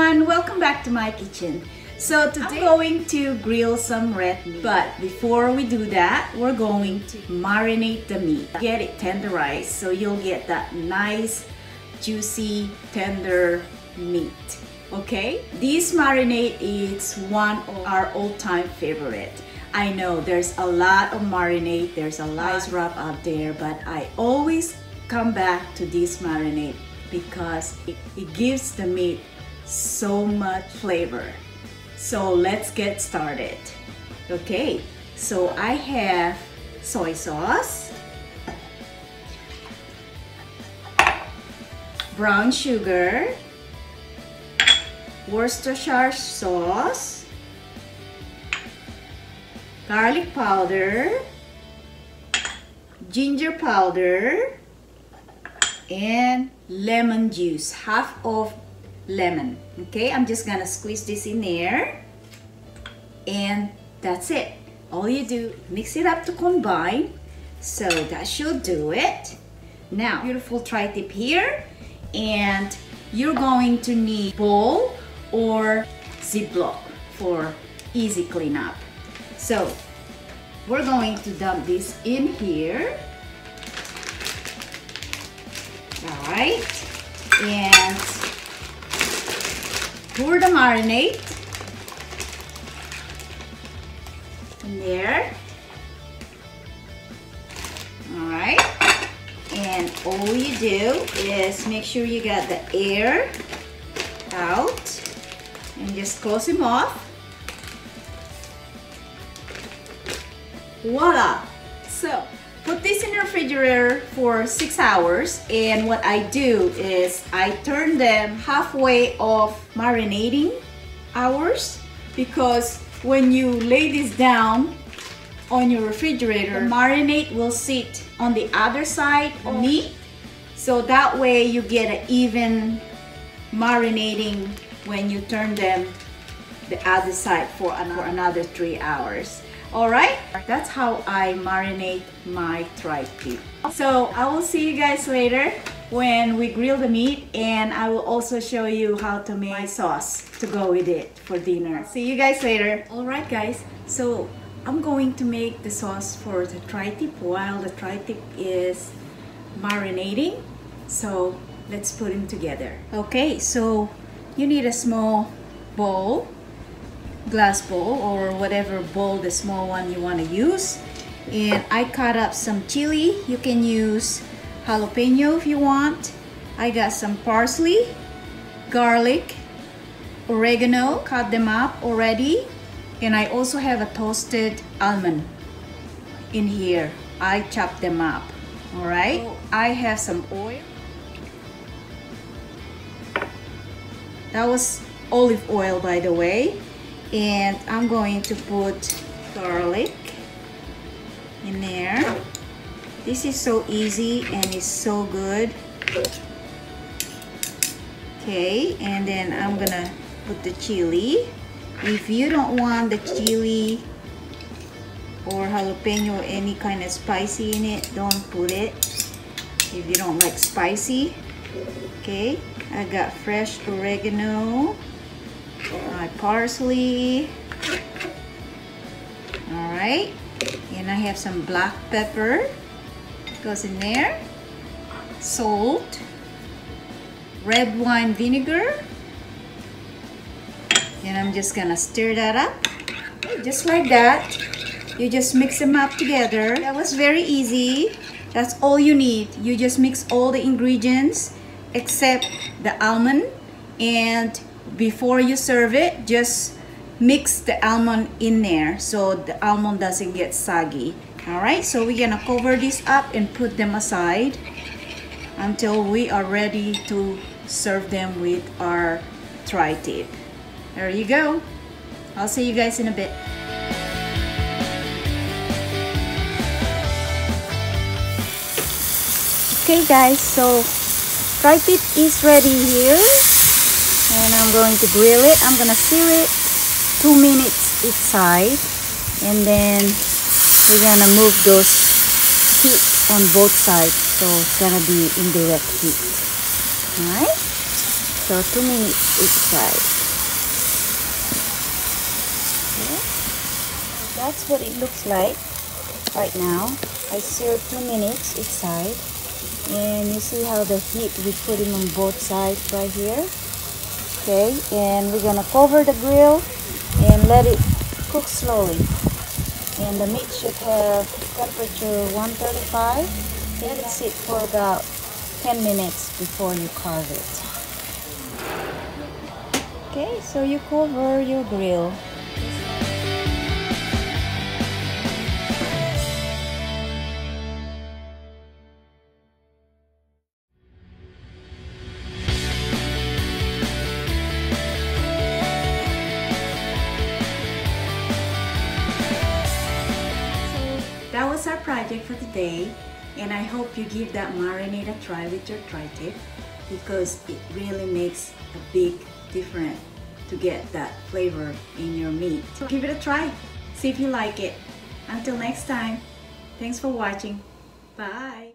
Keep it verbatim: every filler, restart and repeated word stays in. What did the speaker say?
everyone, welcome back to my kitchen. So today I'm going to grill some red meat, but before we do that, we're going to marinate the meat. Get it tenderized so you'll get that nice, juicy, tender meat. Okay? This marinade is one of our all-time favorite. I know there's a lot of marinade, there's a lot of wrap out there, but I always come back to this marinade because it, it gives the meat so much flavor. So let's get started. Okay, so I have soy sauce, brown sugar, Worcestershire sauce, garlic powder, ginger powder, and lemon juice, half of lemon. Okay, I'm just gonna squeeze this in there, and that's it. All you do, mix it up to combine. So that should do it. Now, beautiful tri-tip here, and you're going to need bowl or Ziploc for easy cleanup. So we're going to dump this in here. All right, and pour the marinade in there. All right, and all you do is make sure you got the air out and just close them off. Voila! So put this in the refrigerator for six hours, and what I do is I turn them halfway of marinating hours, because when you lay this down on your refrigerator, the marinade will sit on the other side of meat, so that way you get an even marinating when you turn them the other side for another three hours. Alright, that's how I marinate my tri-tip. So I will see you guys later when we grill the meat, and I will also show you how to make my sauce to go with it for dinner. See you guys later. Alright guys, so I'm going to make the sauce for the tri-tip while the tri-tip is marinating. So let's put them together. Okay, so you need a small bowl, glass bowl, or whatever bowl, the small one you want to use. And I cut up some chili. You can use jalapeño if you want. I got some parsley, garlic, oregano, cut them up already. And I also have a toasted almond in here. I chopped them up. All right, oh. I have some oil. That was olive oil, by the way. And I'm going to put garlic in there. This is so easy and it's so good. Okay, and then I'm gonna put the chili. If you don't want the chili or jalapeno or any kind of spicy in it, don't put it if you don't like spicy. Okay, I got fresh oregano, my parsley. All right, and I have some black pepper, goes in there, salt, red wine vinegar, and I'm just gonna stir that up just like that. You just mix them up together. That was very easy. That's all you need. You just mix all the ingredients except the almond, and before you serve it, just mix the almond in there so the almond doesn't get soggy. All right, so we're gonna cover this up and put them aside until we are ready to serve them with our tri-tip. There you go. I'll see you guys in a bit. Okay guys, so tri-tip is ready here, and I'm going to grill it. I'm gonna sear it two minutes each side, and then we're gonna move those heat on both sides, so it's gonna be indirect heat. All right, so So two minutes each side. Okay. That's what it looks like right now. I sear two minutes each side. And you see how the heat we put it on both sides right here. Okay, and we're gonna cover the grill and let it cook slowly. And the meat should have temperature one thirty-five. Let it sit for about ten minutes before you carve it. Okay, so you cover your grill. That was our project for today, and I hope you give that marinade a try with your tri-tip, because it really makes a big difference to get that flavor in your meat. So give it a try, see if you like it. Until next time, thanks for watching. Bye.